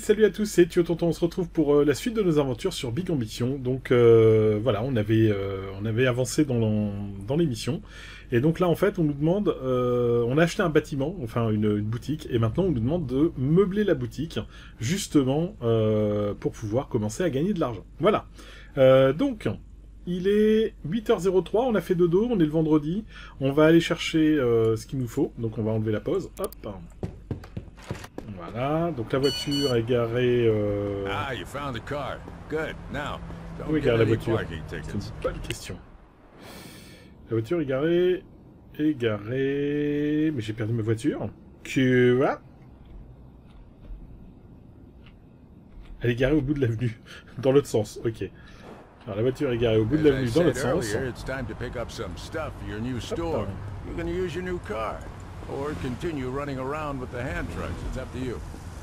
salut à tous, c'est Thio Tonton, on se retrouve pour la suite de nos aventures sur Big Ambition. Donc voilà, on avait avancé dans l'émission. Et donc là en fait on nous demande, on a acheté un bâtiment, enfin une boutique, et maintenant on nous demande de meubler la boutique, justement pour pouvoir commencer à gagner de l'argent. Voilà. Donc, il est 8h03, on a fait dodo, on est le vendredi, on va aller chercher ce qu'il nous faut, donc on va enlever la pause, hop. Voilà, donc la voiture est garée... Ah, you found the car. Good. Now, Où est don't get garée la any voiture? parking C'est tickets. une bonne question. La voiture est garée... Est garée... Mais j'ai perdu ma voiture. Quoi? Elle est garée au bout de l'avenue. Dans l'autre sens, ok. Alors la voiture est garée au bout de As I l'avenue dans l'autre said sens. earlier, it's time to pick up some stuff for your new store. You're gonna use your new car, or continue running around with the hand trucks. It's up to you.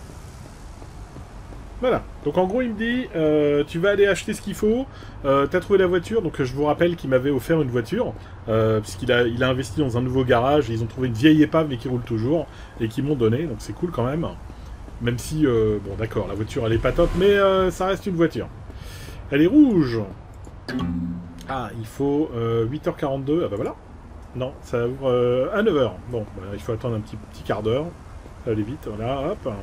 Voilà, donc en gros il me dit, tu vas aller acheter ce qu'il faut, t'as trouvé la voiture, donc je vous rappelle qu'il m'avait offert une voiture, puisqu'il a investi dans un nouveau garage, et ils ont trouvé une vieille épave mais qui roule toujours, et qui m'ont donné, donc c'est cool quand même. Même si, bon d'accord, la voiture elle est pas top, mais ça reste une voiture. Elle est rouge. Ah, il faut 8h42, ah bah voilà. Non, ça ouvre à 9h. Bon, bah, il faut attendre un petit quart d'heure. Ça va aller vite, voilà, hop.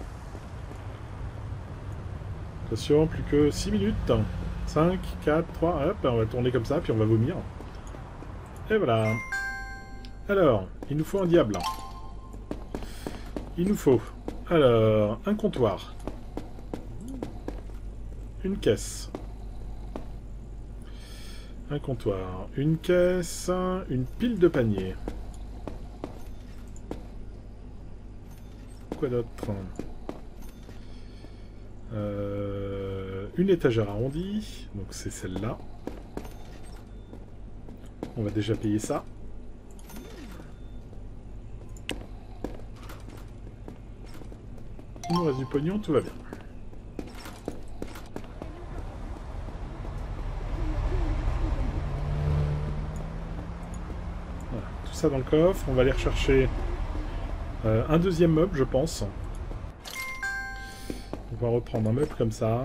Attention, plus que 6 minutes. 5, 4, 3, hop, on va tourner comme ça, puis on va vomir. Et voilà. Alors, il nous faut un diable. Il nous faut, alors, un comptoir. Une caisse. Un comptoir. Une caisse. Une pile de paniers. Quoi d'autre ? Une étagère arrondie, donc c'est celle-là. On va déjà payer ça. Il nous reste du pognon, tout va bien. Voilà, tout ça dans le coffre. On va aller rechercher un deuxième meuble, je pense. On va reprendre un meuble comme ça.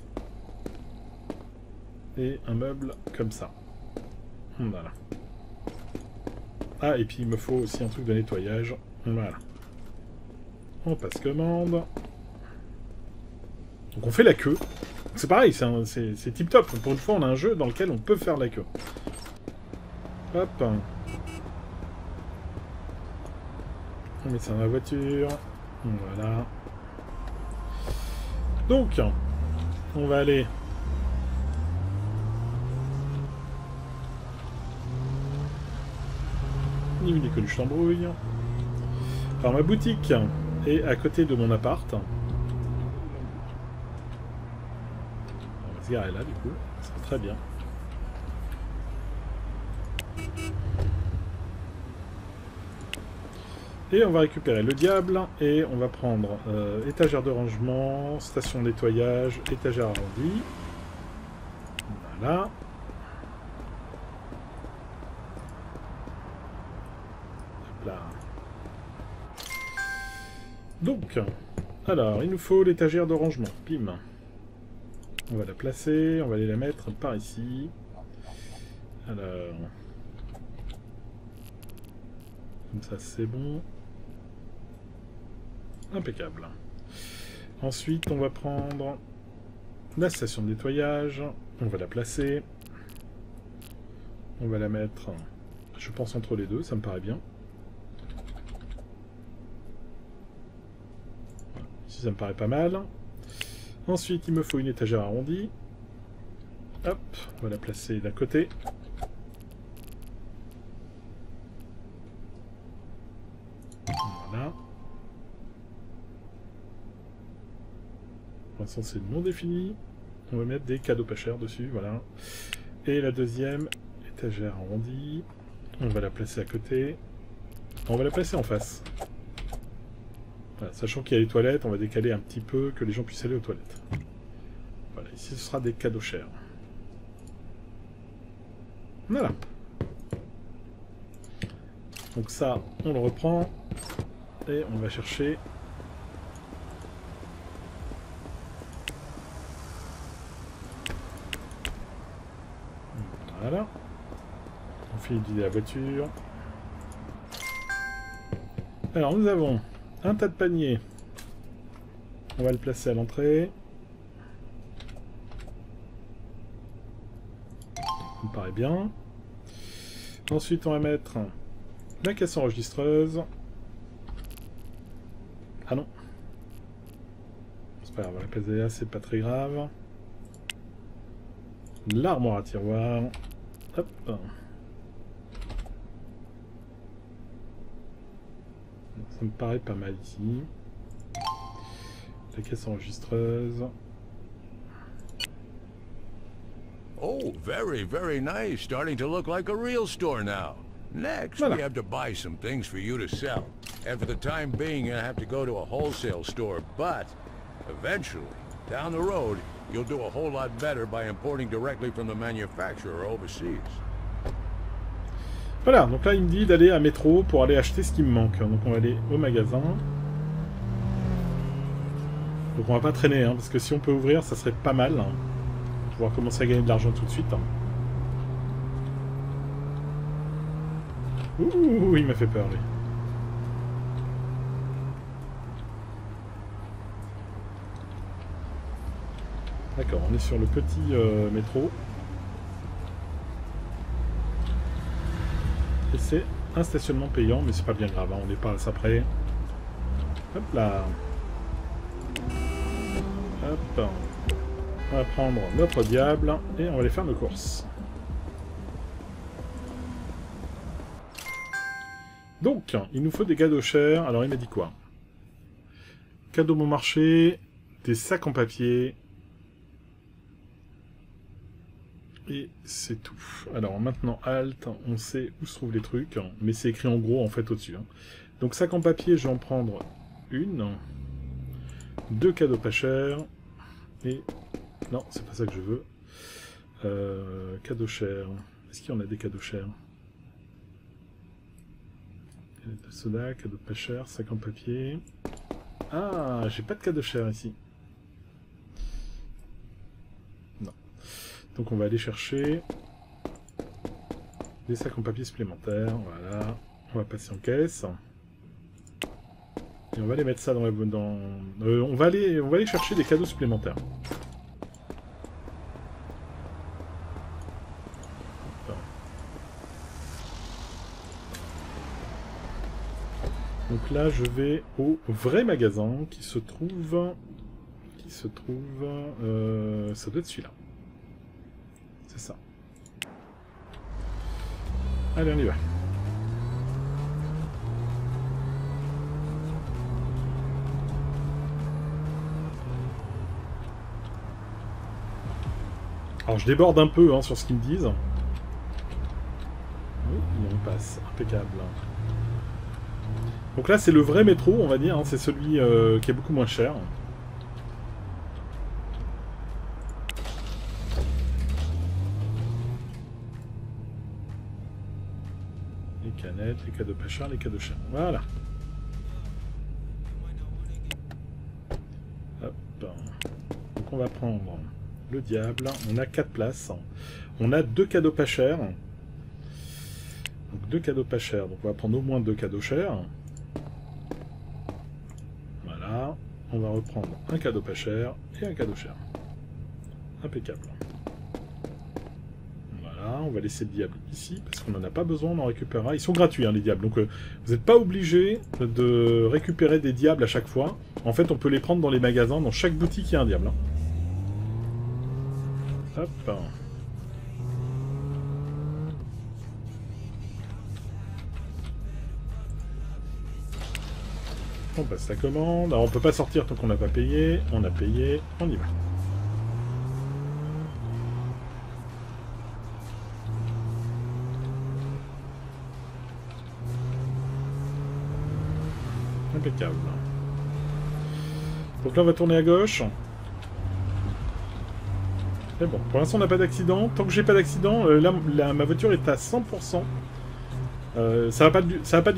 Et un meuble comme ça. Voilà. Ah, et puis il me faut aussi un truc de nettoyage. Voilà. On passe commande. Donc on fait la queue. C'est pareil, c'est tip top. Pour une fois, on a un jeu dans lequel on peut faire la queue. Hop. On met ça dans la voiture. Voilà. Donc, on va aller... Il est connu, je t'embrouille. Alors ma boutique est à côté de mon appart. On va se garer là du coup, ça sera très bien. Et on va récupérer le diable et on va prendre étagère de rangement, station de nettoyage, étagère arrondie. Voilà. Là. Donc, alors, il nous faut l'étagère de rangement. Pim. On va la placer, on va aller la mettre par ici. Alors... Comme ça, c'est bon. Impeccable. Ensuite, on va prendre la station de nettoyage. On va la placer. On va la mettre, je pense, entre les deux, ça me paraît bien. Ici, ça me paraît pas mal. Ensuite, il me faut une étagère arrondie. Hop, on va la placer d'un côté. Voilà. Pour l'instant, c'est non défini. On va mettre des cadeaux pas chers dessus, voilà. Et la deuxième étagère arrondie. On va la placer à côté. On va la placer en face. Voilà, sachant qu'il y a les toilettes, on va décaler un petit peu que les gens puissent aller aux toilettes. Voilà, ici ce sera des cadeaux chers. Voilà. Donc ça, on le reprend. Et on va chercher Voilà. On finit d'utiliser la voiture. Alors, nous avons un tas de paniers. On va le placer à l'entrée. Ça me paraît bien. Ensuite, on va mettre la caisse enregistreuse. Ah non. C'est pas grave, on va la placer là, c'est pas très grave. L'armoire à tiroir. Hop. Ça me paraît pas mal ici. La caisse enregistreuse. Oh, very, very nice. Starting to look like a real store now. Next, Voilà. we have to buy some things for you to sell. And for the time being, you'll have to go to a wholesale store. But eventually, down the road, you'll do a whole lot better by importing directly from the manufacturer overseas. Voilà, donc là il me dit d'aller à Métro pour aller acheter ce qui me manque. Donc on va aller au magasin. Donc on va pas traîner, hein, parce que si on peut ouvrir, ça serait pas mal. Hein, pour pouvoir commencer à gagner de l'argent tout de suite. Hein. Ouh, il m'a fait peur lui. D'accord, on est sur le petit métro. Et c'est un stationnement payant, mais c'est pas bien grave, hein, on n'est pas à ça près. Hop là. Hop. On va prendre notre diable et on va aller faire nos courses. Donc, il nous faut des cadeaux chers. Alors, il m'a dit quoi? Cadeau bon marché, des sacs en papier. Et c'est tout. Alors maintenant, Alt, on sait où se trouvent les trucs, mais c'est écrit en gros en fait au-dessus. Hein. Donc sac en papier, je vais en prendre une. 2 cadeaux pas chers. Et... non, c'est pas ça que je veux. Cadeaux chers. Est-ce qu'il y en a des cadeaux chers? De soda, cadeaux pas chers, sac en papier. Ah, j'ai pas de cadeaux chers ici. Donc on va aller chercher des sacs en papier supplémentaires. Voilà. On va passer en caisse. Et on va aller mettre ça dans la... on va aller chercher des cadeaux supplémentaires. Donc là je vais au vrai magasin qui se trouve... ça doit être celui-là. Ça. Allez, on y va. Alors, je déborde un peu hein, sur ce qu'ils me disent. Oui, on passe. Impeccable. Donc là, c'est le vrai métro, on va dire. Hein, c'est celui qui est beaucoup moins cher. Les cadeaux pas chers, les cadeaux chers. Voilà. Hop. Donc on va prendre le diable. On a 4 places. On a 2 cadeaux pas chers. Donc 2 cadeaux pas chers. Donc on va prendre au moins 2 cadeaux chers. Voilà. On va reprendre un cadeau pas cher et un cadeau cher. Impeccable. On va laisser le diable ici, parce qu'on n'en a pas besoin, on en récupérera. Ils sont gratuits, hein, les diables, donc vous n'êtes pas obligé de récupérer des diables à chaque fois. En fait, on peut les prendre dans les magasins, dans chaque boutique, il y a un diable. Hein. Hop. On passe la commande. Alors, on peut pas sortir tant qu'on n'a pas payé. On a payé, on y va. Impeccable. Donc là on va tourner à gauche. Mais bon, pour l'instant on n'a pas d'accident. Tant que j'ai pas d'accident, ma voiture est à 100%. Ça va pas durer. Ça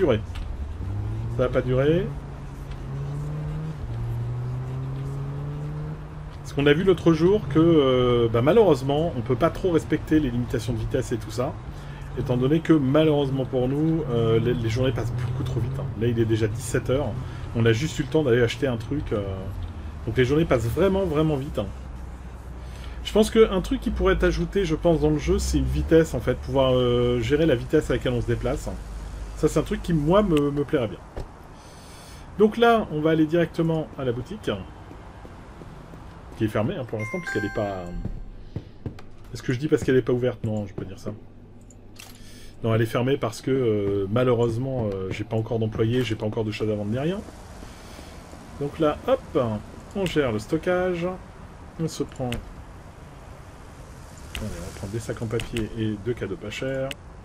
va pas durer. Parce qu'on a vu l'autre jour que bah, malheureusement, on peut pas trop respecter les limitations de vitesse et tout ça, étant donné que malheureusement pour nous, les journées passent beaucoup trop vite. Hein. Là, il est déjà 17 h. On a juste eu le temps d'aller acheter un truc. Donc les journées passent vraiment, vraiment vite. Hein. Je pense qu'un truc qui pourrait être ajouté, je pense, dans le jeu, c'est une vitesse, en fait. Pouvoir gérer la vitesse à laquelle on se déplace. Ça, c'est un truc qui, moi, me plairait bien. Donc là, on va aller directement à la boutique. Qui est fermée, hein, pour l'instant, puisqu'elle n'est pas... Est-ce que je dis parce qu'elle n'est pas ouverte? Non, je peux dire ça. Non, elle est fermée parce que, malheureusement, j'ai pas encore d'employés, j'ai pas encore de choses à vendre ni rien. Donc là, hop, on gère le stockage. On se prend... Allez, on va prendre des sacs en papier et 2 cadeaux pas chers.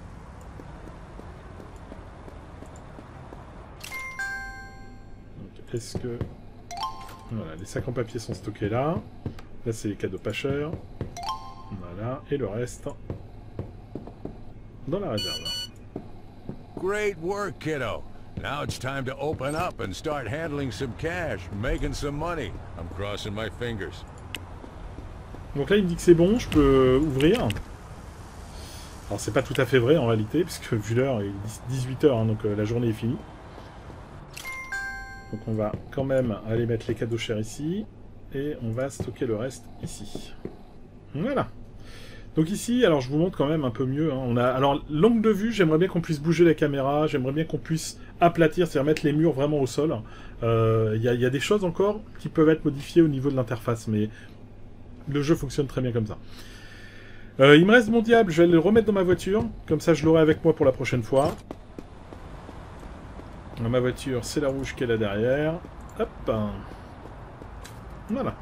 Est-ce que... Voilà, les sacs en papier sont stockés là. Là, c'est les cadeaux pas chers. Voilà, et le reste... dans la réserve. Great work, kiddo. Now it's time to open up and start handling some cash, making some money. I'm crossing my fingers. Donc là, il me dit que c'est bon, je peux ouvrir. Alors, c'est pas tout à fait vrai en réalité, puisque vu l'heure, il est 18 h, hein, donc la journée est finie. Donc on va quand même aller mettre les cadeaux chers ici. Et on va stocker le reste ici. Voilà. Donc ici, alors je vous montre quand même un peu mieux. Hein. On a, alors, l'angle de vue, j'aimerais bien qu'on puisse bouger la caméra, j'aimerais bien qu'on puisse aplatir, c'est-à-dire mettre les murs vraiment au sol. Il y a des choses encore qui peuvent être modifiées au niveau de l'interface, mais le jeu fonctionne très bien comme ça. Il me reste mon diable, je vais le remettre dans ma voiture, comme ça je l'aurai avec moi pour la prochaine fois. Dans ma voiture, c'est la rouge qui est là derrière. Hop. Voilà.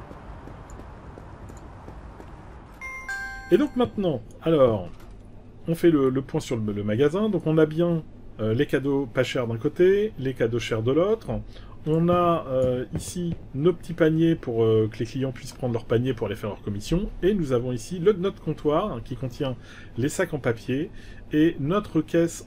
Et donc maintenant, alors, on fait le point sur le magasin. Donc on a bien les cadeaux pas chers d'un côté, les cadeaux chers de l'autre. On a ici nos petits paniers pour que les clients puissent prendre leur panier pour aller faire leur commission. Et nous avons ici notre comptoir hein, qui contient les sacs en papier et notre caisse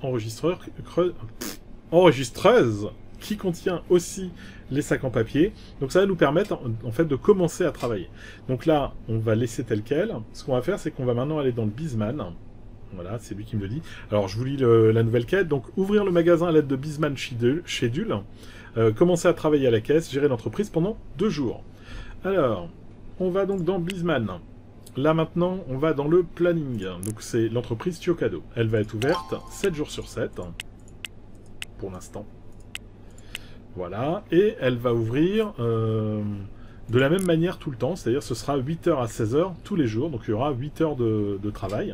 enregistreuse qui contient aussi les sacs en papier. Donc ça va nous permettre en fait de commencer à travailler. Donc là, on va laisser tel quel. Ce qu'on va faire, c'est qu'on va maintenant aller dans le Bisman. Voilà, c'est lui qui me le dit. Alors je vous lis la nouvelle quête. Donc ouvrir le magasin à l'aide de Bisman Schedule. Commencer à travailler à la caisse, gérer l'entreprise pendant 2 jours. Alors, on va donc dans Bisman. Là maintenant, on va dans le planning. Donc c'est l'entreprise Tiocado. Elle va être ouverte 7 jours sur 7. Pour l'instant. Voilà, et elle va ouvrir de la même manière tout le temps, c'est-à-dire ce sera 8 h à 16 h tous les jours, donc il y aura 8 heures de travail.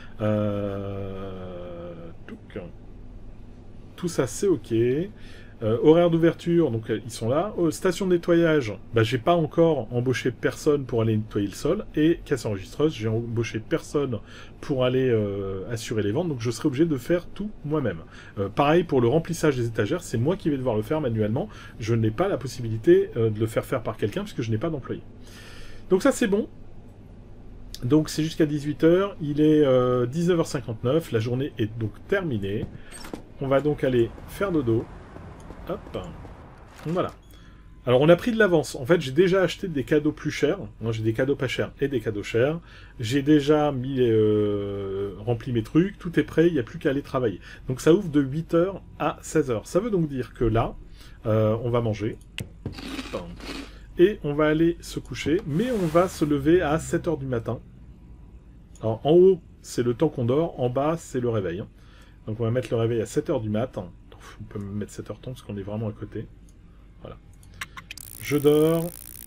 Tout ça c'est ok. Horaire d'ouverture, donc ils sont là. Station de nettoyage, bah, j'ai pas encore embauché personne pour aller nettoyer le sol. Et caisse enregistreuse, j'ai embauché personne pour aller assurer les ventes, donc je serai obligé de faire tout moi-même. Pareil pour le remplissage des étagères, c'est moi qui vais devoir le faire manuellement. Je n'ai pas la possibilité de le faire par quelqu'un puisque je n'ai pas d'employé. Donc ça c'est bon. Donc c'est jusqu'à 18 h, il est 19 h 59, la journée est donc terminée. On va donc aller faire dodo. Hop, voilà. Alors on a pris de l'avance. En fait, j'ai déjà acheté des cadeaux plus chers. Moi, j'ai des cadeaux pas chers et des cadeaux chers. J'ai déjà mis rempli mes trucs. Tout est prêt. Il n'y a plus qu'à aller travailler. Donc ça ouvre de 8 h à 16 h. Ça veut donc dire que là, on va manger. Et on va aller se coucher. Mais on va se lever à 7 h du matin. Alors en haut, c'est le temps qu'on dort. En bas, c'est le réveil. Donc on va mettre le réveil à 7 h du matin. On peut me mettre 7 h 30 parce qu'on est vraiment à côté. Voilà. Je dors.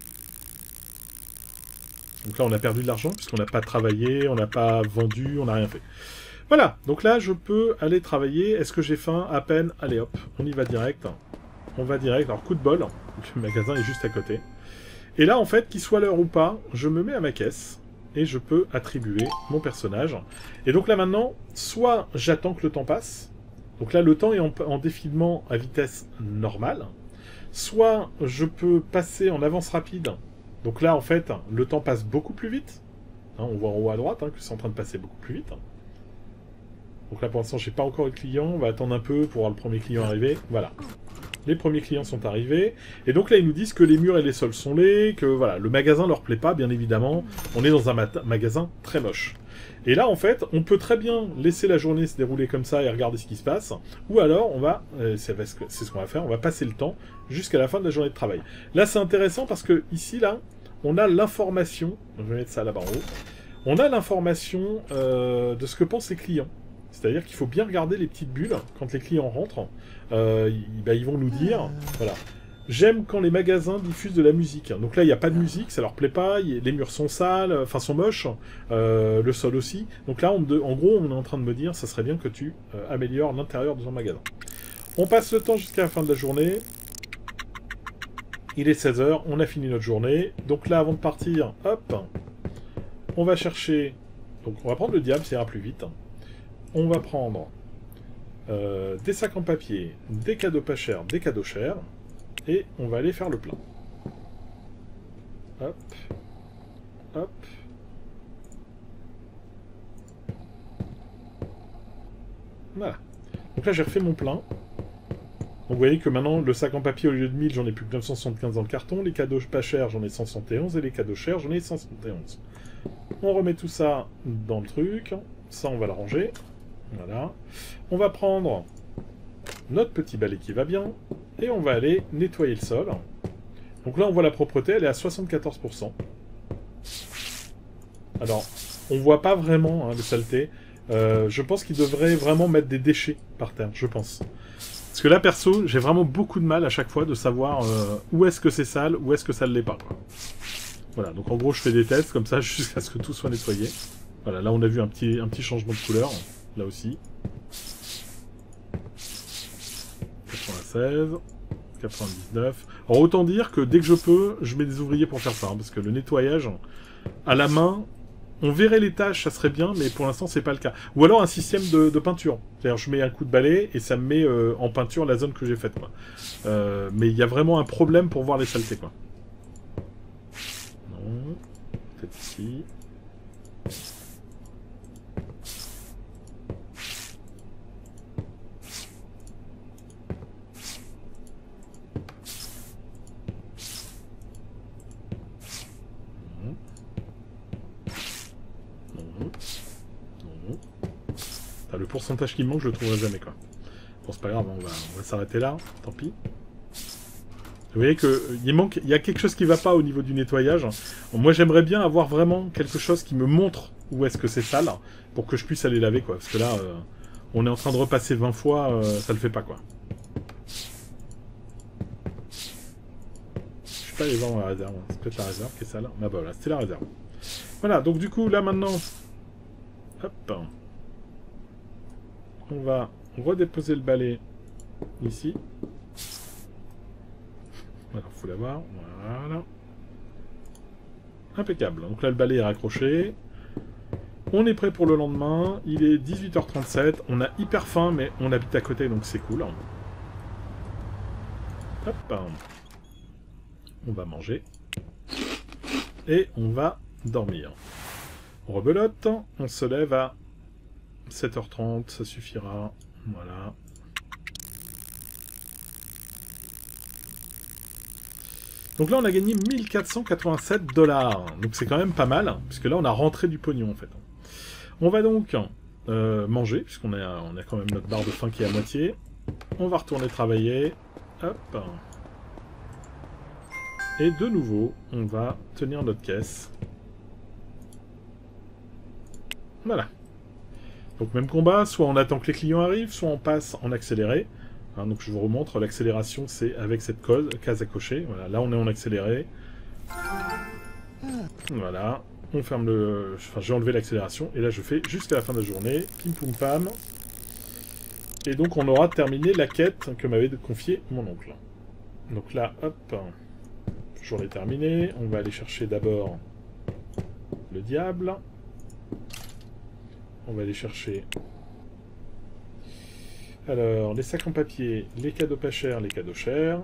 Donc là, on a perdu de l'argent puisqu'on n'a pas travaillé, on n'a pas vendu, on n'a rien fait. Voilà. Donc là, je peux aller travailler. Est-ce que j'ai faim? À peine. Allez hop, on y va direct. On va direct. Alors, coup de bol. Le magasin est juste à côté. Et là, en fait, qu'il soit l'heure ou pas, je me mets à ma caisse. Et je peux attribuer mon personnage. Et donc là, maintenant, soit j'attends que le temps passe. Donc là, le temps est en défilement à vitesse normale. Soit je peux passer en avance rapide. Donc là, en fait, le temps passe beaucoup plus vite. Hein, on voit en haut à droite que c'est en train de passer beaucoup plus vite. Donc là, pour l'instant, j'ai pas encore eu de client. On va attendre un peu pour voir le premier client arriver. Voilà. Les premiers clients sont arrivés. Et donc là, ils nous disent que les murs et les sols sont laids, que voilà, le magasin leur plaît pas, bien évidemment. On est dans un magasin très moche. Et là, en fait, on peut très bien laisser la journée se dérouler comme ça et regarder ce qui se passe. Ou alors, on va, c'est ce qu'on va faire, on va passer le temps jusqu'à la fin de la journée de travail. Là, c'est intéressant parce que ici, là, on a l'information. Je vais mettre ça là-bas en haut. On a l'information de ce que pensent les clients. C'est-à-dire qu'il faut bien regarder les petites bulles quand les clients rentrent. Ils vont nous dire, voilà, j'aime quand les magasins diffusent de la musique. Donc là, il n'y a pas de musique, ça leur plaît pas, les murs sont sales, enfin sont moches, le sol aussi. Donc là, en gros, on est en train de me dire, ça serait bien que tu améliores l'intérieur de ton magasin. On passe le temps jusqu'à la fin de la journée. Il est 16 h, on a fini notre journée. Donc là, avant de partir, hop, on va chercher... Donc on va prendre le diable, ça ira plus vite. On va prendre des sacs en papier, des cadeaux pas chers, des cadeaux chers, et on va aller faire le plein. Hop, hop. Voilà. Donc là j'ai refait mon plein. Donc vous voyez que maintenant le sac en papier au lieu de 1000, j'en ai plus que 975 dans le carton, les cadeaux pas chers j'en ai 171 et les cadeaux chers j'en ai 171. On remet tout ça dans le truc, ça on va le ranger. Voilà. On va prendre notre petit balai qui va bien et on va aller nettoyer le sol. Donc là, on voit la propreté, elle est à 74%. Alors, on voit pas vraiment les saletés. Je pense qu'il devrait vraiment mettre des déchets par terre, je pense. Parce que là, perso, j'ai vraiment beaucoup de mal à chaque fois de savoir où est-ce que c'est sale, où est-ce que ça ne l'est pas, quoi. Voilà, donc en gros, je fais des tests comme ça jusqu'à ce que tout soit nettoyé. Voilà, là, on a vu un petit changement de couleur. Là aussi. 96, 99. Alors autant dire que dès que je peux, je mets des ouvriers pour faire ça, hein, parce que le nettoyage à la main, on verrait les tâches, ça serait bien, mais pour l'instant c'est pas le cas. Ou alors un système de peinture. C'est-à-dire je mets un coup de balai et ça me met en peinture la zone que j'ai faite, quoi. Mais il y a vraiment un problème pour voir les saletés, quoi. Non. Peut-être ici. Le pourcentage qui me manque, je le trouverai jamais, quoi. Bon, c'est pas grave, on va s'arrêter là, tant pis. Vous voyez qu'il y a quelque chose qui va pas au niveau du nettoyage. Moi, j'aimerais bien avoir vraiment quelque chose qui me montre où est-ce que c'est sale, pour que je puisse aller laver, quoi. Parce que là, on est en train de repasser 20 fois, ça le fait pas, quoi. Je suis pas allé voir dans la réserve, hein. C'est peut-être la réserve qui est sale. Ah bah voilà, c'était la réserve. Voilà, donc du coup, là maintenant... Hop. On va redéposer le balai ici. Voilà, faut l'avoir. Voilà. Impeccable. Donc là, le balai est raccroché. On est prêt pour le lendemain. Il est 18h37. On a hyper faim, mais on habite à côté, donc c'est cool. Hop. On va manger. Et on va dormir. On rebelote. On se lève à 7h30, ça suffira. Voilà. Donc là, on a gagné 1487 $. Donc c'est quand même pas mal, puisque là, on a rentré du pognon, en fait. On va donc manger, puisqu'on on a quand même notre barre de faim qui est à moitié. On va retourner travailler. Hop. Et de nouveau, on va tenir notre caisse. Voilà. Donc même combat, soit on attend que les clients arrivent, soit on passe en accéléré. Hein, donc je vous remontre, l'accélération c'est avec cette case à cocher. Voilà, là on est en accéléré. Voilà, on ferme le... Enfin j'ai enlevé l'accélération, et là je fais jusqu'à la fin de la journée. Pim poum pam. Et donc on aura terminé la quête que m'avait confiée mon oncle. Donc là, hop, journée terminée. On va aller chercher d'abord le diable. On va aller chercher... Alors, les sacs en papier, les cadeaux pas chers, les cadeaux chers.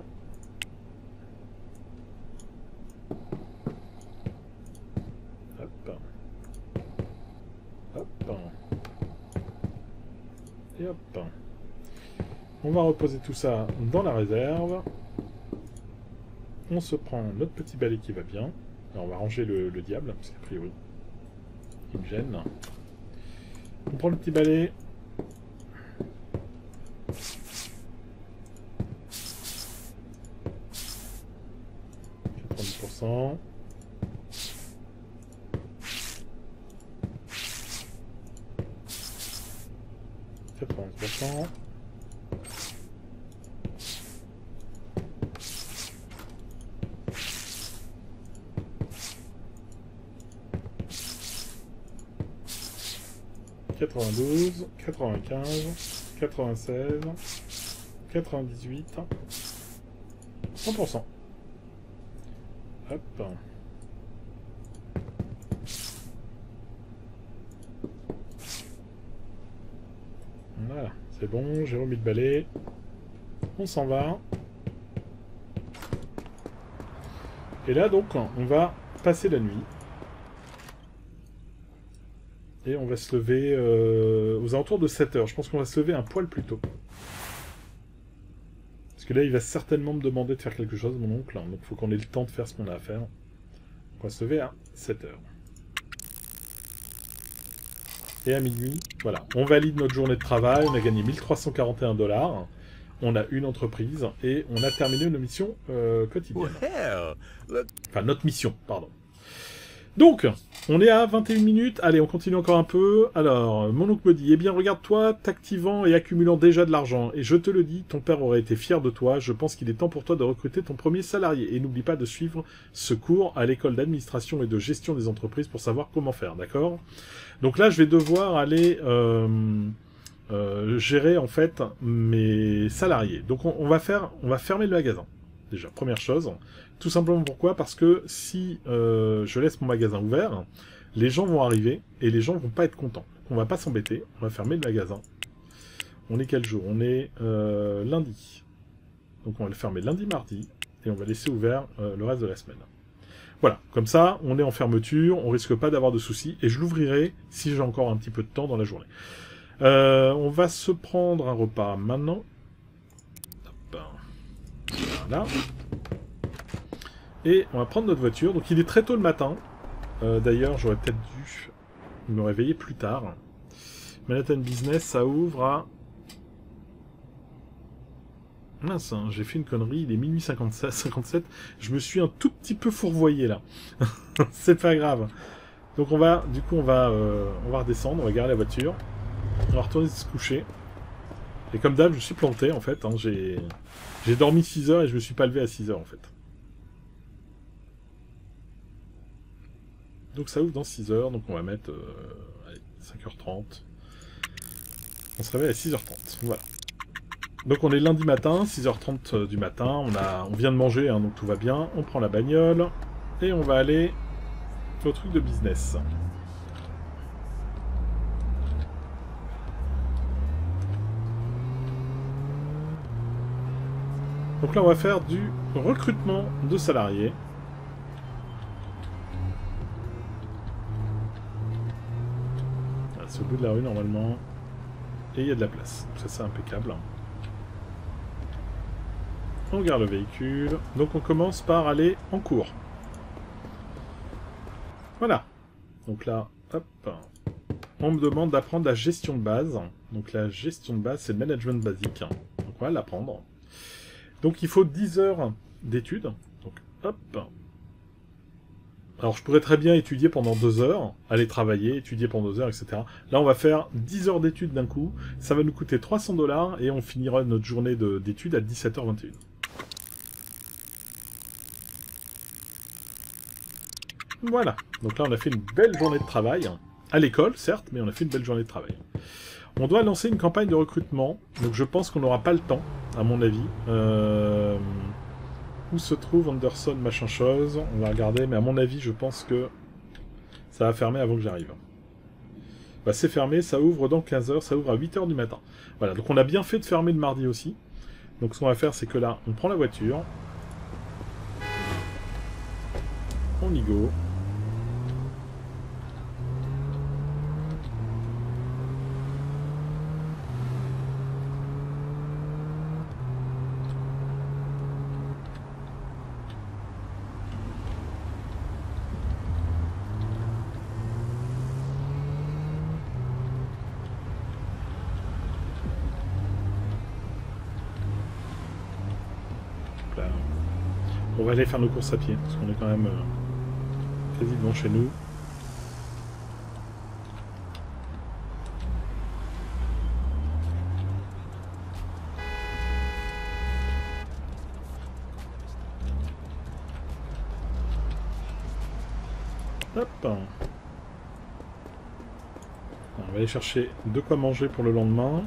Hop. Hop. Et hop. On va reposer tout ça dans la réserve. On se prend notre petit balai qui va bien. Alors on va ranger le diable, parce qu'a priori, il me gêne. On prend le petit balai. %. %. $92, 95, 96, 98, 100%. Hop. Voilà, c'est bon, j'ai remis le balai. On s'en va. Et là, donc, on va passer la nuit. Et on va se lever aux alentours de 7 heures. Je pense qu'on va se lever un poil plus tôt. Parce que là, il va certainement me demander de faire quelque chose, mon oncle. Donc, il faut qu'on ait le temps de faire ce qu'on a à faire. On va se lever à 7 heures. Et à minuit, voilà. On valide notre journée de travail. On a gagné 1341 $. On a une entreprise. Et on a terminé nos missions quotidiennes. Enfin, notre mission, pardon. Donc, on est à 21 minutes. Allez, on continue encore un peu. Alors, mon oncle me dit, eh bien, regarde-toi, t'activant et accumulant déjà de l'argent. Et je te le dis, ton père aurait été fier de toi. Je pense qu'il est temps pour toi de recruter ton premier salarié. Et n'oublie pas de suivre ce cours à l'école d'administration et de gestion des entreprises pour savoir comment faire, d'accord? Donc là, je vais devoir aller gérer, en fait, mes salariés. Donc, on va fermer le magasin. Déjà, première chose. Tout simplement pourquoi? Parce que si je laisse mon magasin ouvert, les gens vont arriver et les gens vont pas être contents. On va pas s'embêter, on va fermer le magasin. On est quel jour? On est lundi. Donc on va le fermer lundi, mardi, et on va laisser ouvert le reste de la semaine. Voilà, comme ça, on est en fermeture, on risque pas d'avoir de soucis, et je l'ouvrirai si j'ai encore un petit peu de temps dans la journée. On va se prendre un repas maintenant. Hop. Voilà. Et on va prendre notre voiture. Donc il est très tôt le matin. D'ailleurs, j'aurais peut-être dû me réveiller plus tard. Manhattan Business, ça ouvre à... Mince, hein, j'ai fait une connerie. Il est minuit 57. Je me suis un tout petit peu fourvoyé là. C'est pas grave. Donc on va redescendre. On va garer la voiture. On va retourner se coucher. Et comme d'hab, je suis planté en fait. Hein, j'ai dormi 6 heures et je me suis pas levé à 6 heures en fait. Donc ça ouvre dans 6 heures, donc on va mettre allez, 5h30. On se réveille à 6h30, voilà. Donc on est lundi matin, 6h30 du matin, on vient de manger, hein, donc tout va bien. On prend la bagnole, et on va aller au truc de business. Donc là on va faire du recrutement de salariés. C'est au bout de la rue normalement. Et il y a de la place. Ça c'est impeccable. On garde le véhicule. Donc on commence par aller en cours. Voilà. Donc là, hop. On me demande d'apprendre la gestion de base. Donc la gestion de base, c'est le management basique. Donc on va l'apprendre. Donc il faut 10 heures d'études. Donc hop. Alors je pourrais très bien étudier pendant 2 heures, aller travailler, étudier pendant 2 heures, etc. Là on va faire 10 heures d'études d'un coup, ça va nous coûter 300 $ et on finira notre journée d'études à 17h21. Voilà, donc là on a fait une belle journée de travail, à l'école certes, mais on a fait une belle journée de travail. On doit lancer une campagne de recrutement, donc je pense qu'on n'aura pas le temps, à mon avis. Où se trouve Anderson, machin chose? On va regarder, mais à mon avis, je pense que ça va fermer avant que j'arrive. Bah, c'est fermé, ça ouvre dans 15 heures, ça ouvre à 8 heures du matin. Voilà, donc on a bien fait de fermer le mardi aussi. Donc ce qu'on va faire, c'est que là, on prend la voiture. On y go. On va aller faire nos courses à pied, parce qu'on est quand même quasi devant chez nous. Hop. On va aller chercher de quoi manger pour le lendemain.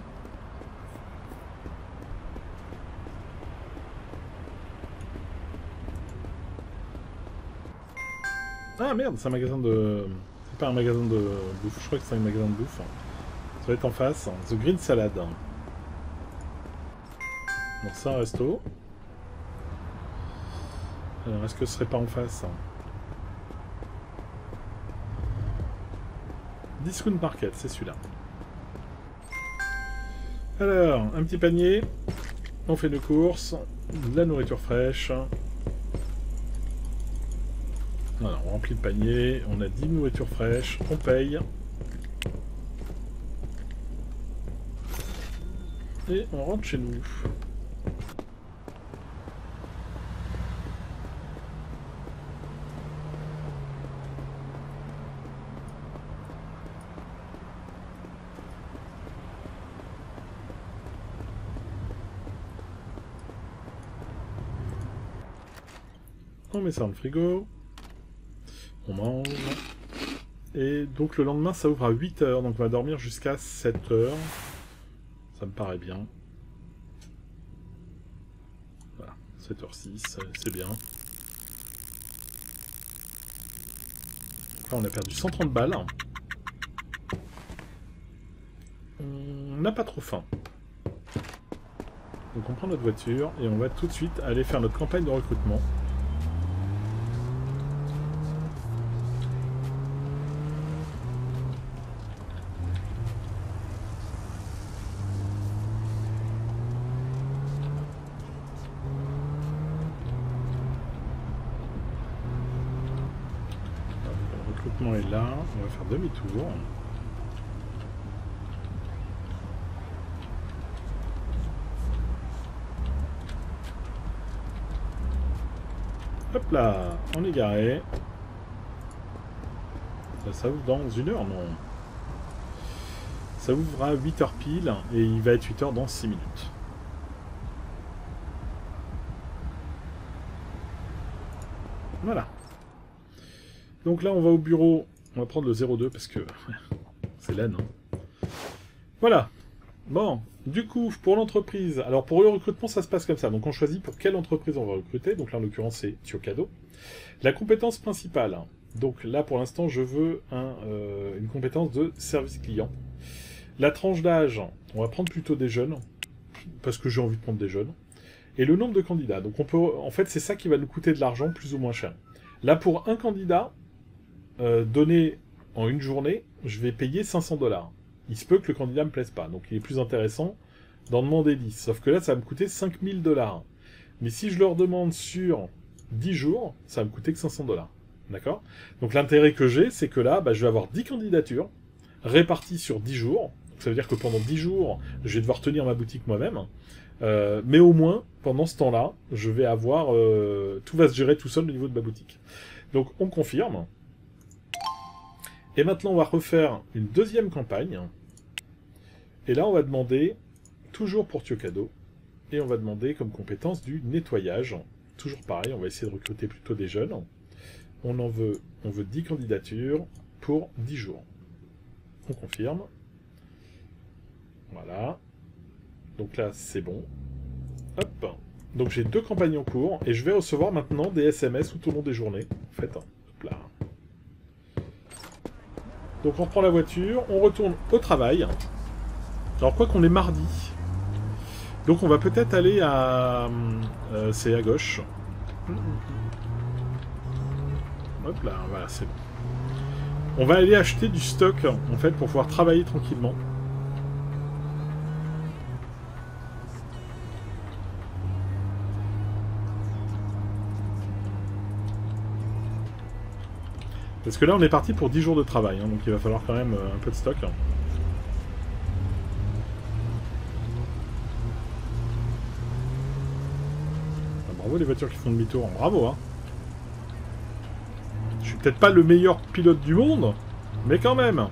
Ah merde, c'est un magasin de... C'est pas un magasin de bouffe, je crois que c'est un magasin de bouffe. Ça va être en face. The Green Salad. Donc c'est un resto. Alors est-ce que ce serait pas en face? Discount Market, c'est celui-là. Alors, un petit panier. On fait nos courses. De la nourriture fraîche. Voilà, on remplit le panier. On a 10 nourritures fraîches. On paye. Et on rentre chez nous. On met ça dans le frigo. On mange. Et donc le lendemain, ça ouvre à 8 h. Donc on va dormir jusqu'à 7 h. Ça me paraît bien. Voilà, 7h06, c'est bien. Donc là, on a perdu 130 balles. On n'a pas trop faim. Donc on prend notre voiture et on va tout de suite aller faire notre campagne de recrutement. Est là, on va faire demi-tour. Hop là, on est garé. Ça ouvre dans 1 heure, non? Ça ouvre à 8 h pile et il va être 8 h dans 6 minutes. Voilà. Donc là, on va au bureau. On va prendre le 02 parce que c'est laine. Hein. Voilà. Bon, du coup, pour l'entreprise... Alors, pour le recrutement, ça se passe comme ça. Donc, on choisit pour quelle entreprise on va recruter. Donc là, en l'occurrence, c'est Thiocado. La compétence principale. Donc là, pour l'instant, je veux une compétence de service client. La tranche d'âge, on va prendre plutôt des jeunes. Parce que j'ai envie de prendre des jeunes. Et le nombre de candidats. Donc, on peut... En fait, c'est ça qui va nous coûter de l'argent plus ou moins cher. Là, pour un candidat... donné en une journée, je vais payer 500 $. Il se peut que le candidat me plaise pas, donc il est plus intéressant d'en demander 10. Sauf que là, ça va me coûter 5000 $. Mais si je leur demande sur 10 jours, ça va me coûter que 500 $. D'accord? Donc l'intérêt que j'ai, c'est que là, je vais avoir 10 candidatures réparties sur 10 jours. Donc, ça veut dire que pendant 10 jours, je vais devoir tenir ma boutique moi-même. Mais au moins, pendant ce temps-là, je vais avoir... tout va se gérer tout seul au niveau de ma boutique. Donc on confirme. Et maintenant, on va refaire une deuxième campagne. Et là, on va demander, toujours pour Thiocado, et on va demander comme compétence du nettoyage. Toujours pareil, on va essayer de recruter plutôt des jeunes. On veut 10 candidatures pour 10 jours. On confirme. Voilà. Donc là, c'est bon. Hop. Donc j'ai 2 campagnes en cours, et je vais recevoir maintenant des SMS tout au long des journées. En fait, hop là. Donc on reprend la voiture, on retourne au travail. Alors quoi qu'on est mardi. Donc on va peut-être aller à... c'est à gauche. Hop là, voilà, c'est bon. On va aller acheter du stock, en fait, pour pouvoir travailler tranquillement. Parce que là, on est parti pour 10 jours de travail, hein, donc il va falloir quand même un peu de stock. Ah, bravo. Bravo les voitures qui font demi-tour. Bravo, hein. Je suis peut-être pas le meilleur pilote du monde, mais quand même.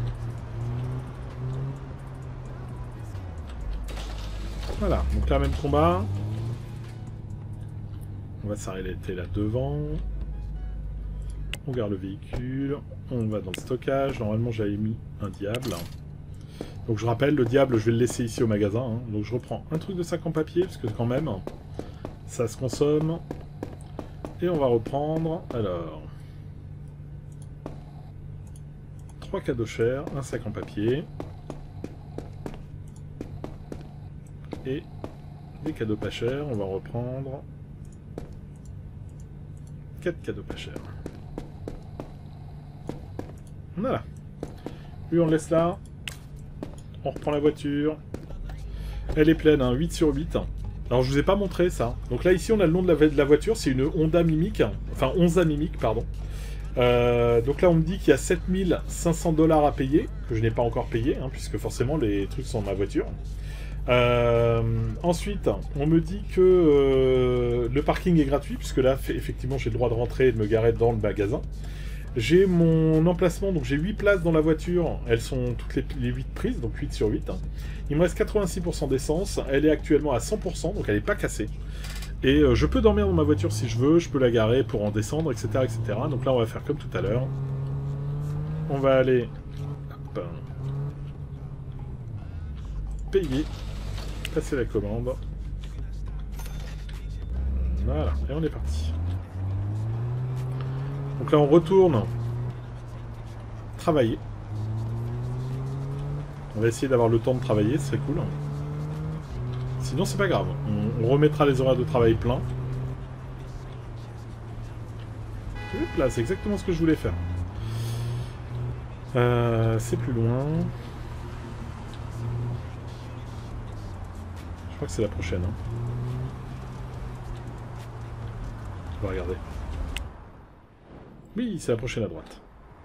Voilà, donc là, même combat. On va s'arrêter là devant. On garde le véhicule. On va dans le stockage. Normalement, j'avais mis un diable. Donc je rappelle, le diable, je vais le laisser ici au magasin. Hein. Donc je reprends un truc de sac en papier, parce que quand même, ça se consomme. Et on va reprendre, alors... 3 cadeaux chers, un sac en papier. Et des cadeaux pas chers, on va reprendre 4 cadeaux pas chers. Voilà. Lui on le laisse là. On reprend la voiture. Elle est pleine, hein, 8 sur 8. Alors je vous ai pas montré ça. Donc là ici on a le nom de la voiture, c'est une Honda Mimic. Enfin Onza Mimic, pardon. Donc là on me dit qu'il y a 7500 $ à payer, que je n'ai pas encore payé, hein, puisque forcément les trucs sont dans ma voiture. Ensuite, on me dit que le parking est gratuit, puisque là effectivement j'ai le droit de rentrer et de me garer dans le magasin. J'ai mon emplacement, donc j'ai 8 places dans la voiture, elles sont toutes les 8 prises, donc 8 sur 8. Il me reste 86% d'essence, elle est actuellement à 100%, donc elle n'est pas cassée. Et je peux dormir dans ma voiture si je veux, je peux la garer pour en descendre, etc. etc. Donc là on va faire comme tout à l'heure. On va aller... Hop, payer, passer la commande. Voilà, et on est parti. Donc là on retourne travailler. On va essayer d'avoir le temps de travailler, ce serait cool. Sinon c'est pas grave, on remettra les horaires de travail plein. Hop là, c'est exactement ce que je voulais faire. C'est plus loin. Je crois que c'est la prochaine. Hein. On va regarder. Oui, c'est la prochaine à droite.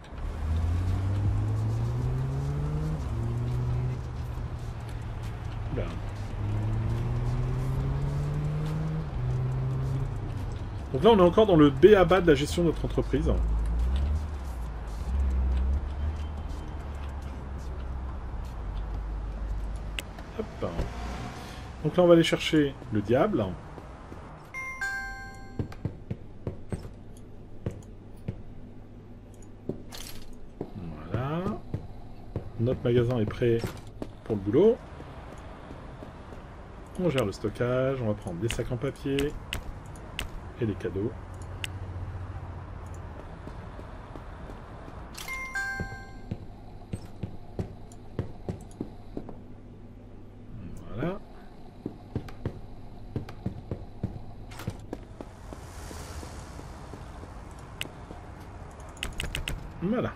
Là. Donc là, on est encore dans le b.a.-ba de la gestion de notre entreprise. Hop. Donc là, on va aller chercher le diable. Voilà. Notre magasin est prêt pour le boulot. On gère le stockage. On va prendre des sacs en papier. Et les cadeaux. Voilà. Voilà.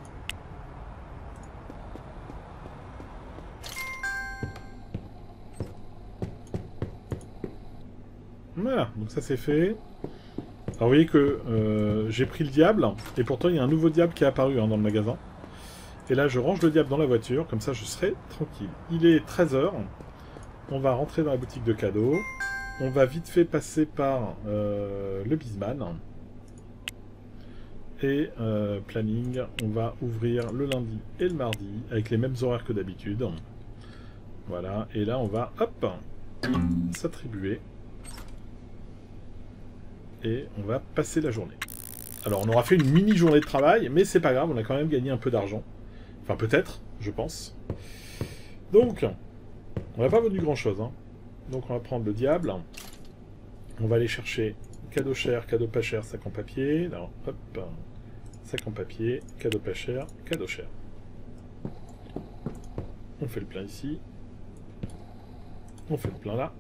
Voilà, donc ça c'est fait. Alors vous voyez que j'ai pris le diable, et pourtant il y a un nouveau diable qui est apparu hein, dans le magasin. Et là je range le diable dans la voiture, comme ça je serai tranquille. Il est 13 h, on va rentrer dans la boutique de cadeaux. On va vite fait passer par le Bisman. Et planning, on va ouvrir le lundi et le mardi, avec les mêmes horaires que d'habitude. Voilà, et là on va, hop, s'attribuer. Et on va passer la journée. Alors on aura fait une mini journée de travail, mais c'est pas grave, on a quand même gagné un peu d'argent. Enfin peut-être, je pense. Donc, on n'a pas vendu grand chose. Hein. Donc on va prendre le diable. On va aller chercher cadeau cher, cadeau pas cher, sac en papier. Alors hop, sac en papier, cadeau pas cher, cadeau cher. On fait le plein ici. On fait le plein là.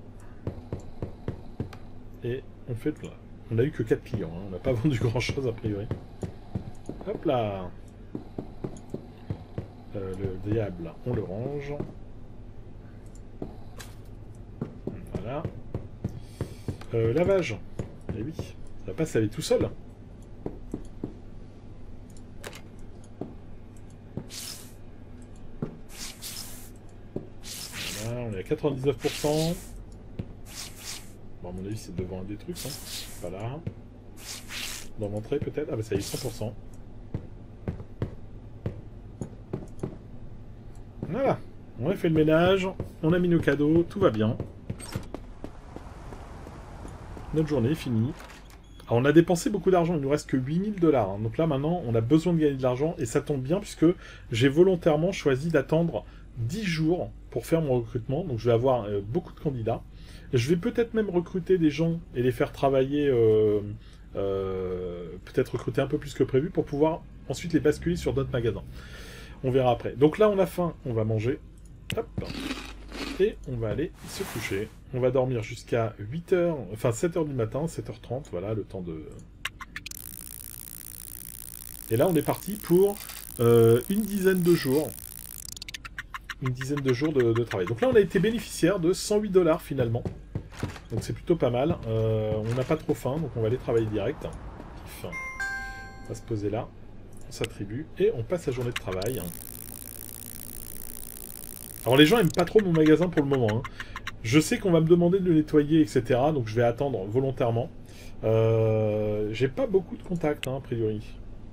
Et on fait le plein là. On a eu que 4 clients, hein. On n'a pas vendu grand chose a priori. Hop là. Le diable, on le range. Voilà. Lavage. Eh oui, ça va pas se laver tout seul. Voilà, on est à 99%. Bon, à mon avis, c'est devant un des trucs, hein. Pas là. Dans l'entrée, peut-être. Ah, bah ça y est, 100%. Voilà. On a fait le ménage. On a mis nos cadeaux. Tout va bien. Notre journée est finie. Alors, on a dépensé beaucoup d'argent. Il nous reste que 8000 $. Hein. Donc là, maintenant, on a besoin de gagner de l'argent. Et ça tombe bien, puisque j'ai volontairement choisi d'attendre 10 jours pour faire mon recrutement. Donc, je vais avoir beaucoup de candidats. Je vais peut-être même recruter des gens et les faire travailler... peut-être recruter un peu plus que prévu pour pouvoir ensuite les basculer sur d'autres magasins. On verra après. Donc là, on a faim, on va manger. Hop. Et on va aller se coucher. On va dormir jusqu'à 8h, enfin 7h du matin, 7h30, voilà, le temps de... Et là, on est parti pour une dizaine de jours. Une dizaine de jours de travail. Donc là, on a été bénéficiaire de 108 $ finalement. Donc c'est plutôt pas mal. On n'a pas trop faim, donc on va aller travailler direct. On va se poser là. On s'attribue et on passe la journée de travail. Alors les gens aiment pas trop mon magasin pour le moment. Hein. Je sais qu'on va me demander de le nettoyer, etc. Donc je vais attendre volontairement. J'ai pas beaucoup de contacts, hein, a priori.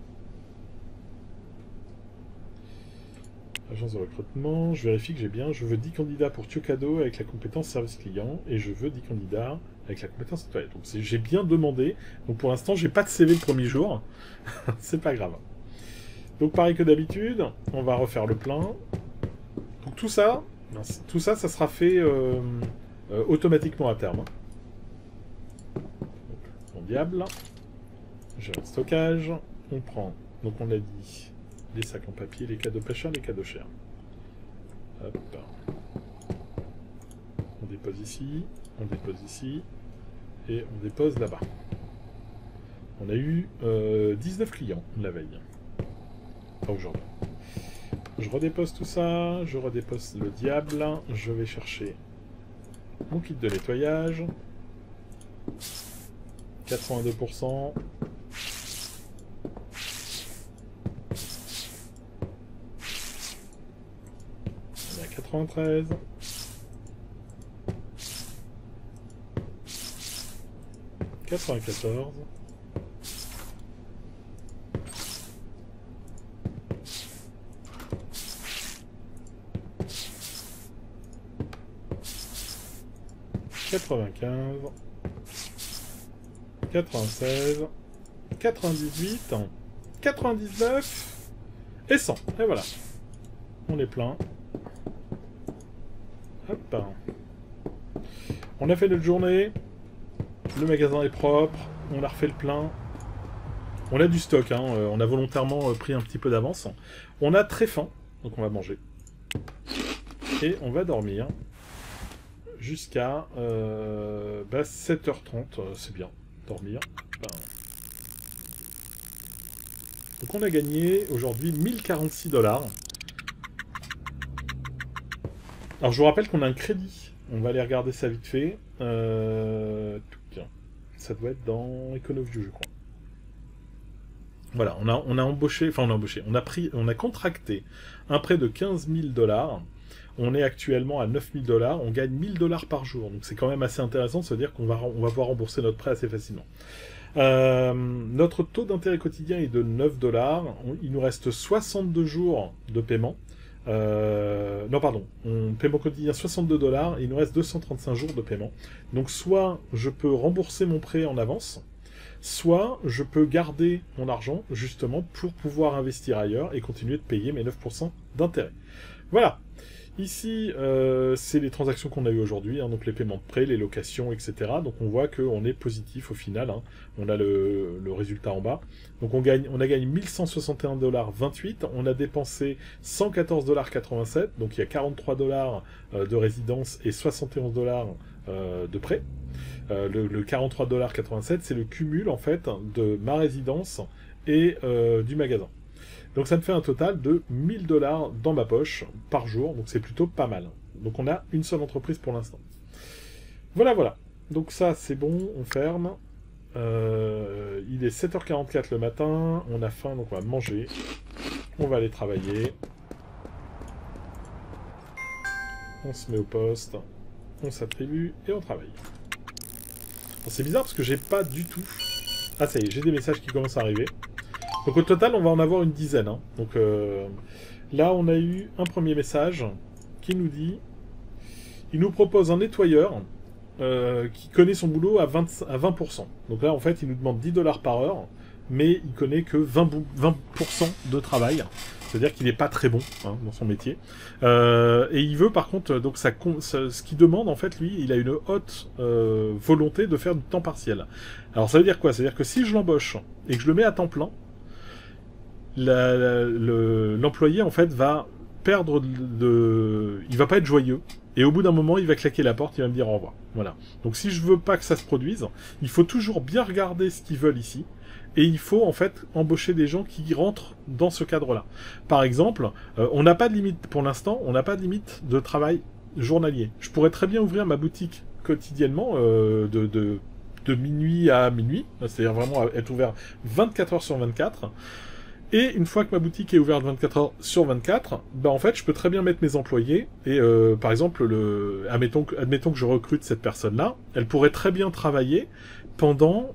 Agence de recrutement, je vérifie que j'ai bien. Je veux 10 candidats pour Tucado avec la compétence service client. Et je veux 10 candidats avec la compétence nettoyage. Donc j'ai bien demandé. Donc pour l'instant, j'ai pas de CV le premier jour. C'est pas grave. Donc pareil que d'habitude, on va refaire le plein. Donc tout ça, ça sera fait automatiquement à terme. Donc, mon diable. J'ai le stockage. On prend, donc on a dit, les sacs en papier, les cadeaux pas chers, les cadeaux chers. Hop. On dépose ici, et on dépose là-bas. On a eu 19 clients la veille. Enfin aujourd'hui. Je redépose tout ça, je redépose le diable, je vais chercher mon kit de nettoyage. 82%. On est à 93. 94. 95, 96, 98, 99 et 100. Et voilà. On est plein. Hop. On a fait notre journée. Le magasin est propre. On a refait le plein. On a du stock. Hein. On a volontairement pris un petit peu d'avance. On a très faim. Donc on va manger. Et on va dormir. Jusqu'à 7h30, c'est bien, dormir. Donc on a gagné aujourd'hui 1046 $. Alors je vous rappelle qu'on a un crédit, on va aller regarder ça vite fait. Ça doit être dans EconoView je crois. Voilà, on a embauché, on a contracté un prêt de 15 000 $. On est actuellement à 9 000 $, on gagne 1 000 $ par jour. Donc c'est quand même assez intéressant de se dire qu'on va pouvoir rembourser notre prêt assez facilement. Notre taux d'intérêt quotidien est de 9 $. Il nous reste 62 jours de paiement. Non, pardon. Paiement quotidien 62 $. Et il nous reste 235 jours de paiement. Donc soit je peux rembourser mon prêt en avance, soit je peux garder mon argent justement pour pouvoir investir ailleurs et continuer de payer mes 9% d'intérêt. Voilà. Ici, c'est les transactions qu'on a eues aujourd'hui, hein, donc les paiements de prêt, les locations, etc. Donc on voit qu'on est positif au final, hein. On a le résultat en bas. Donc on a gagné 1161,28 $, on a dépensé 114,87 $, donc il y a 43 $ de résidence et 71 $ de prêt. Le 43,87 $, c'est le cumul en fait de ma résidence et du magasin. Donc ça me fait un total de 1 000 $ dans ma poche par jour, donc c'est plutôt pas mal. Donc on a une seule entreprise pour l'instant. Voilà, voilà. Donc ça c'est bon, on ferme. Il est 7h44 le matin, on a faim donc on va manger. On va aller travailler. On se met au poste, on s'attribue et on travaille. C'est bizarre parce que j'ai pas du tout... Ah ça y est, j'ai des messages qui commencent à arriver. Donc au total, on va en avoir une dizaine. Hein. Donc là, on a eu un premier message qui nous dit... Il nous propose un nettoyeur qui connaît son boulot à 20%. Donc là, en fait, il nous demande 10 $ par heure, mais il connaît que 20% de travail. C'est-à-dire qu'il n'est pas très bon hein, dans son métier. Et il veut, par contre, donc ce qu'il demande, en fait, lui, il a une haute volonté de faire du temps partiel. Alors, ça veut dire quoi? Ça veut dire que si je l'embauche et que je le mets à temps plein, l'employé, en fait, va perdre il va pas être joyeux. Et au bout d'un moment, il va claquer la porte, il va me dire au revoir. Voilà. Donc si je veux pas que ça se produise, il faut toujours bien regarder ce qu'ils veulent ici. Et il faut en fait embaucher des gens qui rentrent dans ce cadre-là. Par exemple, on n'a pas de limite, pour l'instant, on n'a pas de limite de travail journalier. Je pourrais très bien ouvrir ma boutique quotidiennement de minuit à minuit. C'est-à-dire vraiment être ouvert 24 heures sur 24. Et une fois que ma boutique est ouverte 24 heures sur 24, bah en fait, je peux très bien mettre mes employés. Et par exemple, admettons que je recrute cette personne-là, elle pourrait très bien travailler pendant,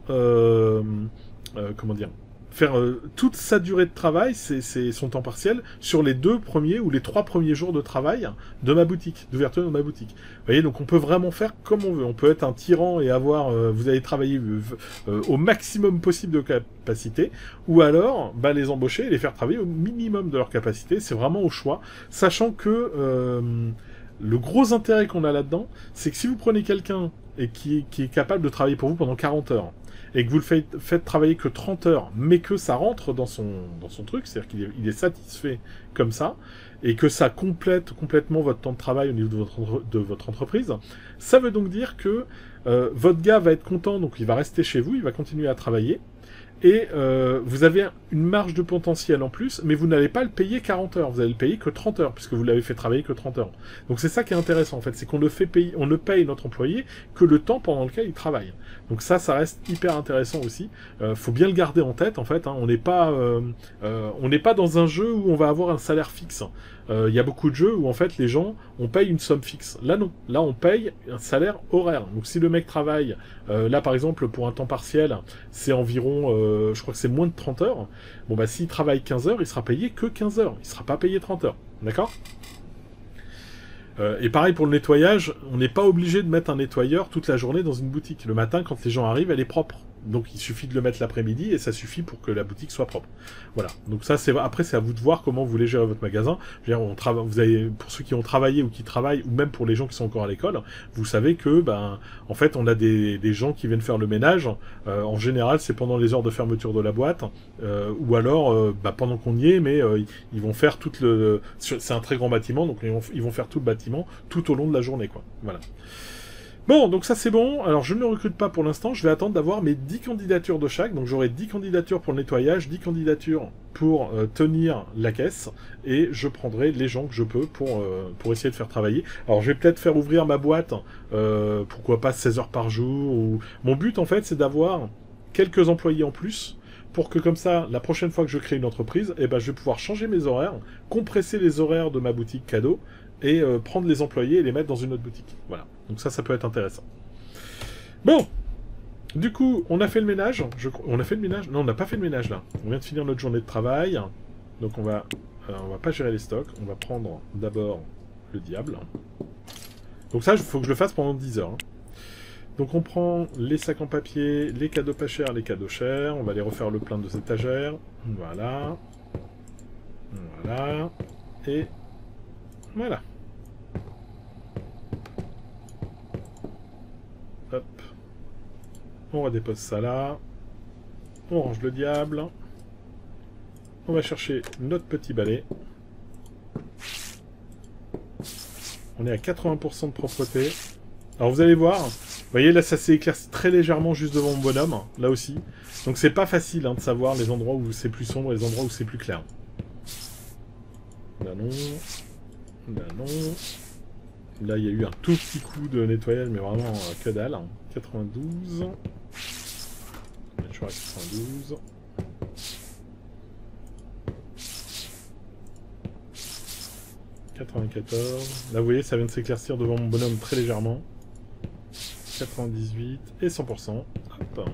comment dire, faire toute sa durée de travail, c'est son temps partiel, sur les 2 premiers ou les 3 premiers jours de travail de ma boutique, d'ouverture de ma boutique. Vous voyez, donc on peut vraiment faire comme on veut. On peut être un tyran et avoir, vous allez travailler au maximum possible de capacité, ou alors les embaucher et les faire travailler au minimum de leur capacité. C'est vraiment au choix, sachant que le gros intérêt qu'on a là-dedans, c'est que si vous prenez quelqu'un et qui est capable de travailler pour vous pendant 40 heures, et que vous le faites travailler que 30 heures, mais que ça rentre dans son truc, c'est-à-dire qu'il est satisfait comme ça, et que ça complète complètement votre temps de travail au niveau de votre entreprise, ça veut donc dire que votre gars va être content, donc il va rester chez vous, il va continuer à travailler, et vous avez une marge de potentiel en plus, mais vous n'allez pas le payer 40 heures, vous allez le payer que 30 heures, puisque vous l'avez fait travailler que 30 heures. Donc c'est ça qui est intéressant en fait, c'est qu'on ne paye notre employé que le temps pendant lequel il travaille. Donc ça reste hyper intéressant aussi. Faut bien le garder en tête en fait. Hein. On n'est pas dans un jeu où on va avoir un salaire fixe. Il y a beaucoup de jeux où en fait les gens on paye une somme fixe. Là non, là on paye un salaire horaire. Donc si le mec travaille, là par exemple pour un temps partiel, c'est environ, je crois que c'est moins de 30 heures. Bon bah s'il travaille 15 heures, il sera payé que 15 heures. Il sera pas payé 30 heures. D'accord ? Et pareil pour le nettoyage, on n'est pas obligé de mettre un nettoyeur toute la journée dans une boutique. Le matin, quand les gens arrivent, elle est propre. Donc il suffit de le mettre l'après-midi et ça suffit pour que la boutique soit propre. Voilà. Donc ça, après, c'est à vous de voir comment vous voulez gérer votre magasin. Je veux dire, vous avez, pour ceux qui ont travaillé ou qui travaillent, ou même pour les gens qui sont encore à l'école, vous savez que, en fait, on a des gens qui viennent faire le ménage. En général, c'est pendant les heures de fermeture de la boîte, ou alors pendant qu'on y est, mais ils vont faire c'est un très grand bâtiment, donc ils vont faire tout le bâtiment tout au long de la journée, quoi. Voilà. Bon, donc ça c'est bon. Alors je ne le recrute pas pour l'instant, je vais attendre d'avoir mes 10 candidatures de chaque. Donc j'aurai 10 candidatures pour le nettoyage, 10 candidatures pour tenir la caisse, et je prendrai les gens que je peux pour essayer de faire travailler. Alors je vais peut-être faire ouvrir ma boîte, pourquoi pas 16 heures par jour. Mon but en fait c'est d'avoir quelques employés en plus, pour que comme ça, la prochaine fois que je crée une entreprise, je vais pouvoir changer mes horaires, compresser les horaires de ma boutique cadeau, et prendre les employés et les mettre dans une autre boutique. Voilà. Donc ça peut être intéressant. Bon, du coup, on a fait le ménage. On a fait le ménage? Non, on n'a pas fait le ménage là. On vient de finir notre journée de travail. Donc on va pas gérer les stocks. On va prendre d'abord le diable. Donc ça, il faut que je le fasse pendant 10 heures. Hein. Donc on prend les sacs en papier, les cadeaux pas chers, les cadeaux chers. On va les refaire le plein de ces étagères. Voilà. Voilà. Et voilà. Hop. On redépose ça là. On range le diable. On va chercher notre petit balai. On est à 80% de propreté. Alors vous allez voir, vous voyez là ça s'est éclairci très légèrement juste devant mon bonhomme, là aussi. Donc c'est pas facile de savoir les endroits où c'est plus sombre et les endroits où c'est plus clair. Là non. Là non. Là il y a eu un tout petit coup de nettoyage mais vraiment que dalle. 92. On est toujours à 92. Là vous voyez ça vient de s'éclaircir devant mon bonhomme très légèrement. 98 et 100%. Hop.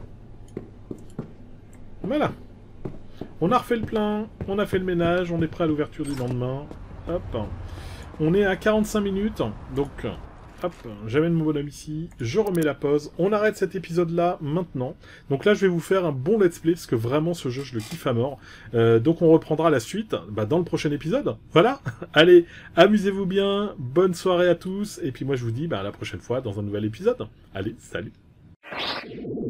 Voilà. On a refait le plein, on a fait le ménage, on est prêt à l'ouverture du lendemain. Hop. On est à 45 minutes, donc hop, j'amène mon bonhomme ici, je remets la pause, on arrête cet épisode-là maintenant. Donc là, je vais vous faire un bon let's play, parce que vraiment, ce jeu, je le kiffe à mort. Donc on reprendra la suite dans le prochain épisode. Voilà. Allez, amusez-vous bien, bonne soirée à tous, et puis moi, je vous dis à la prochaine fois dans un nouvel épisode. Allez, salut.